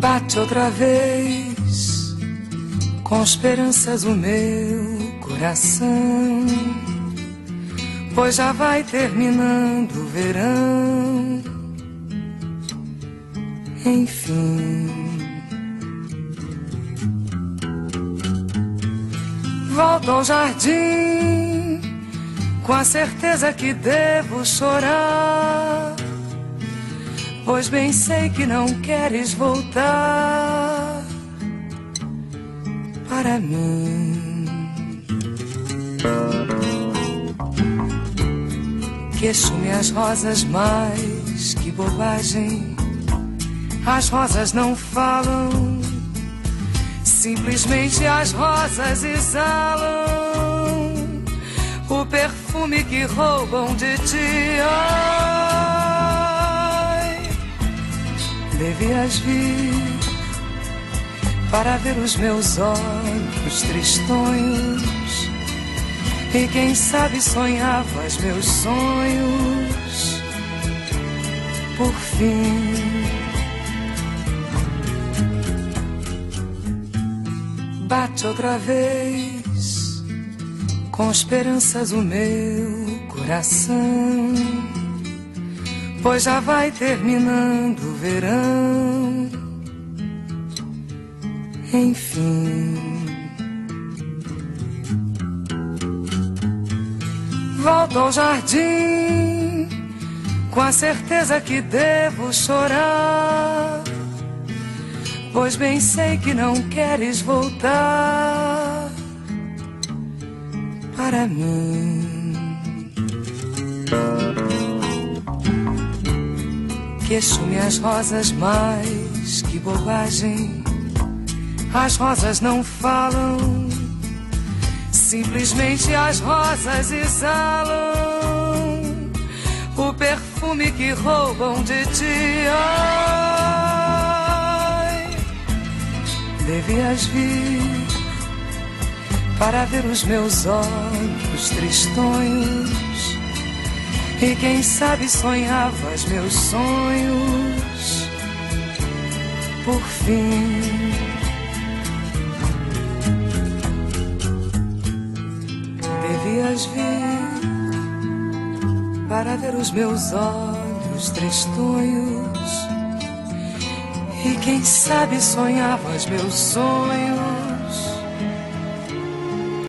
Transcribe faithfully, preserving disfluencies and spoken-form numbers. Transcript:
Bate outra vez com esperanças o meu coração, pois já vai terminando o verão. Enfim, volto ao jardim com a certeza que devo chorar, pois bem sei que não queres voltar para mim. Queixo-me as rosas, mas que bobagem, as rosas não falam, simplesmente as rosas exalam o perfume que roubam de ti. Ai, devias vir para ver os meus olhos tristonhos, e quem sabe sonhavas meus sonhos por fim. Bate outra vez com esperanças o meu coração, pois já vai terminando o verão. Enfim, volto ao jardim com a certeza que devo chorar, pois bem sei que não queres voltar para mim. Queixo-me as rosas, mas que bobagem, as rosas não falam, simplesmente as rosas exalam o perfume que roubam de ti. Ai, devias vir para ver os meus olhos tristonhos, e quem sabe sonhavas meus sonhos por fim. Devias vir para ver os meus olhos tristonhos, e quem sabe sonhavas meus sonhos